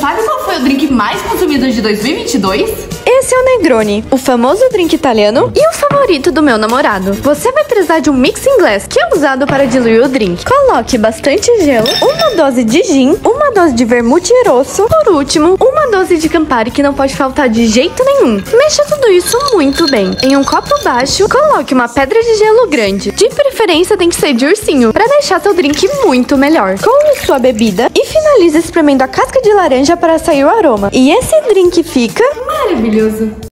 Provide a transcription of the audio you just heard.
sabe qual foi o drink mais consumido de 2022? Esse é o Negroni, o famoso drink italiano e o favorito do meu namorado. Você vai precisar de um mixing glass, que é usado para diluir o drink. Coloque bastante gelo, uma dose de gin, uma dose de vermute rosso, por último, uma dose de Campari, que não pode faltar de jeito nenhum. Mexa tudo isso muito bem. Em um copo baixo, coloque uma pedra de gelo grande. De preferência tem que ser de ursinho, para deixar seu drink muito melhor. Coe sua bebida e finalize espremendo a casca de laranja para sair o aroma. E esse drink fica Maravilhoso!